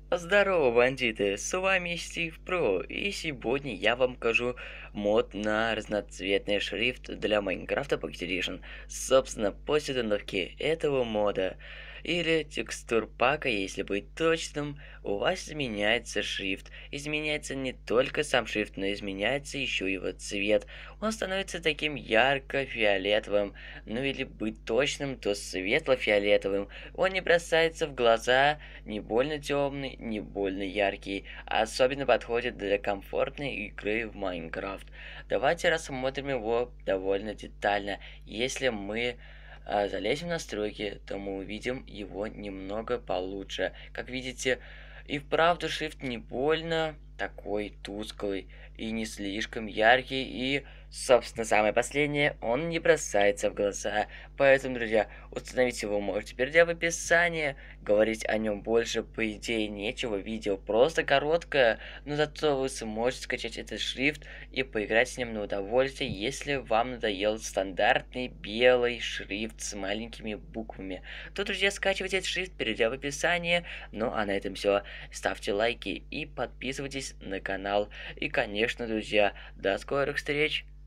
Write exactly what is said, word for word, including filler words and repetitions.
Здорово, бандиты! С вами Стив Про, и сегодня я вам покажу мод на разноцветный шрифт для Minecraft Pocket Edition. Собственно, после установки этого мода или текстур пака, если быть точным, у вас изменяется шрифт. Изменяется не только сам шрифт, но изменяется еще его цвет. Он становится таким ярко-фиолетовым, ну или быть точным, то светло-фиолетовым. Он не бросается в глаза, не больно темный, не больно яркий, а особенно подходит для комфортной игры в Майнкрафт. Давайте рассмотрим его довольно детально. Если мы а, залезем в настройки, то мы увидим его немного получше. Как видите, и вправду шрифт не больно такой тусклый и не слишком яркий, и, собственно, самое последнее, он не бросается в глаза. Поэтому, друзья, установить его можете, перейдя в описание. Говорить о нем больше, по идее, нечего. Видео просто короткое, но зато вы сможете скачать этот шрифт и поиграть с ним на удовольствие, если вам надоел стандартный белый шрифт с маленькими буквами. То, друзья, скачивайте этот шрифт, перейдя в описание. Ну, а на этом все. Ставьте лайки и подписывайтесь на канал. И, конечно, друзья, до скорых встреч!